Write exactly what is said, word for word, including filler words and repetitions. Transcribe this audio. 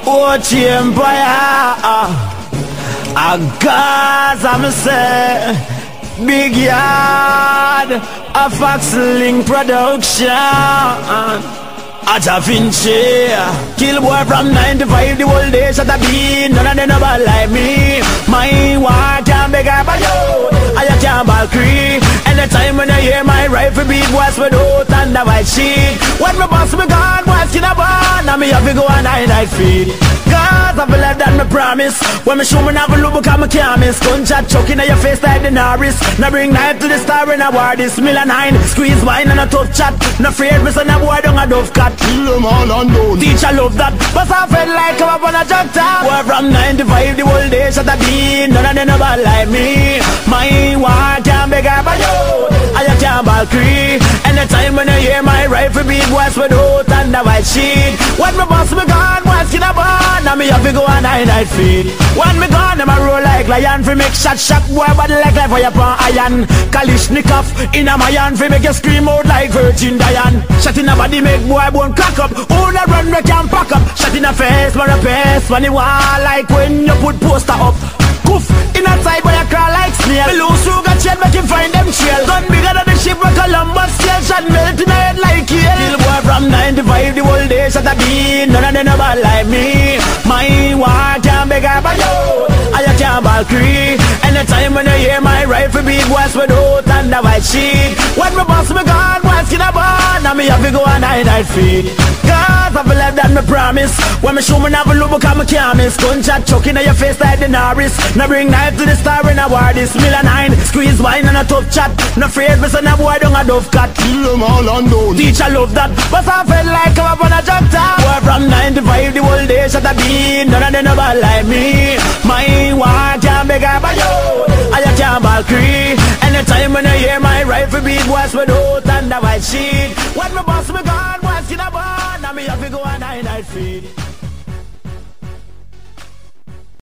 Watch Empire, a Gaza, me say, big yard, a Foxxy production. A Jah Vinci, kill boy from ninety-five, the whole day shut a beat. None of them never like me. My war can't beg up a yo, I can't ball cree. Anytime when I hear my rifle beat, was without and the white sheet. When my boss me gone, was skin a bun, and me have to go and I night feed. Cause I feel like that me promise. When me show me have a look because me can't miss. Gunshot choking at your face like the Norris. Now bring knife to the star in a war, this mill and nine. Squeeze wine and a tough chat. No afraid me son a boy down a dove cat. Kill them all and down. Teacher love that, but I felt like I'm up on a jog top. Boy from ninety-five, the whole day shut a beat. None of them never like me. My war can't beg up a yo, I can't ball cree. Anytime when I hear my rifle beat, was without and the white sheet. When my boss me gone, was skin a bun, and me have to go and I night feed. When me gone, them a roll like lion. Fi make shot shot, boy body like life for your pan iron. Kalishnikov in a mayan, fi make you scream out like Virgin Diane. Shot in a body make boy bone crack up. Who the run we can pack up. Shot in a face, but a face when you want, like when you put poster up. Coof, in a side boy a crawl like snail. Me lose sugar chain, make him find them trail. Gun bigger than the ship where Columbus sail. Shot melt in a head like keel. Kill boy from ninety-five, the whole day shot a beat. None of them never like me. My war can't beg up a yo, I can't ball cree. Anytime when I hear my rifle beat, was without and the white sheet. When my boss me gone, was skin a bun, and me have to go and I night feed. Cause I feel like that me promise. When me show me have a look because me can't miss. Gunshot choking at your face like the Norris. Now bring knife to the star in a war, this mill and nine. Squeeze wine and a tough chat. No afraid me son a boy down a dove cat. Kill them all and down. Teacher love that, but I felt like I'm up on a jog top. Boy from ninety-five, the whole day shut a beat. None of them never like me. My war can't beg up a yo, I can't ball cree. Anytime when I hear my rifle beat, was without and the white sheet. When my boss me gone, was skin a bun, and me have to go and I night feed.